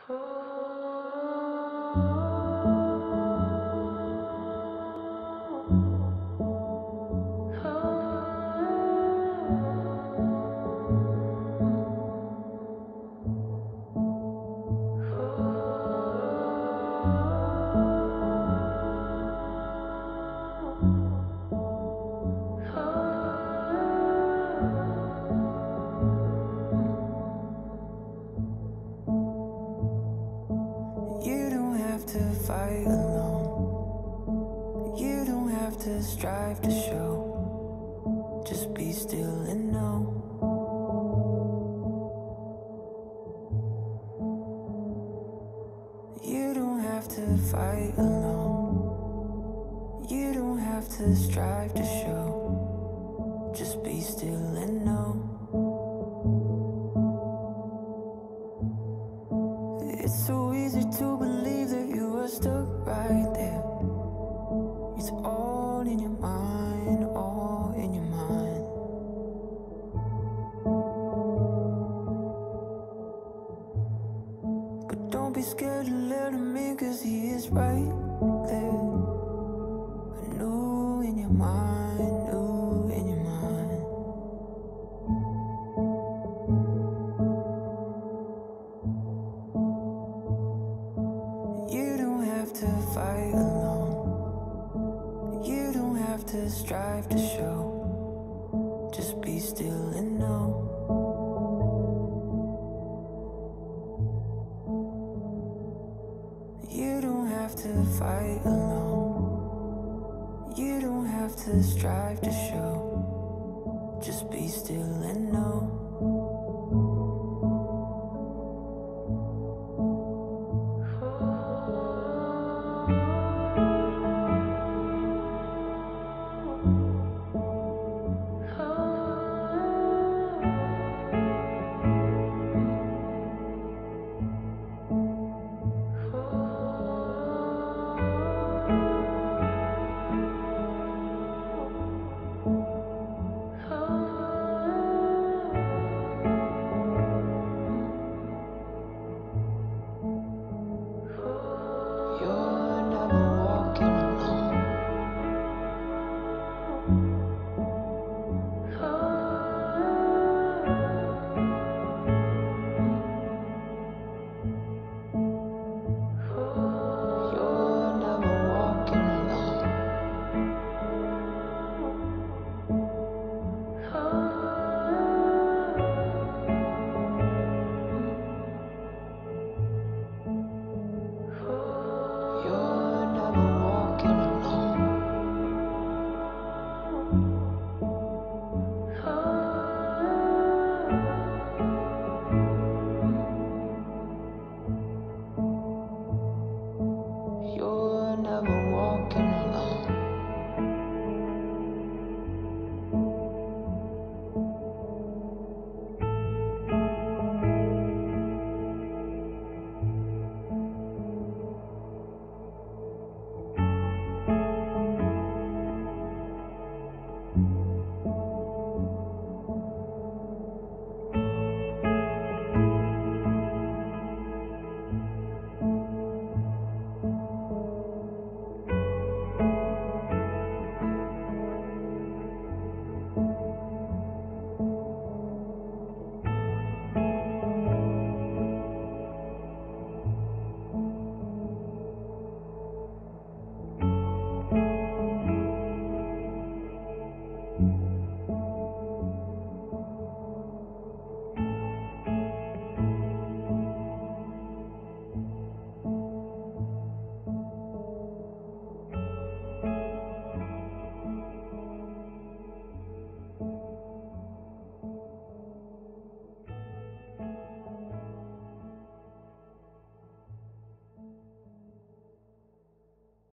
You don't have to fight alone. You don't have to strive to show. Just be still and know. You don't have to fight alone. You don't have to strive to show. Just be still and know. It's so easy to believe that you are stuck right there. It's all in your mind, all in your mind. But don't be scared to let him in, 'cause he is right there. New in your mind, new in your mind. You don't have to fight alone. You don't have to strive to show. Just be still and know. You don't have to fight alone. You don't have to strive to show. Just be still and know.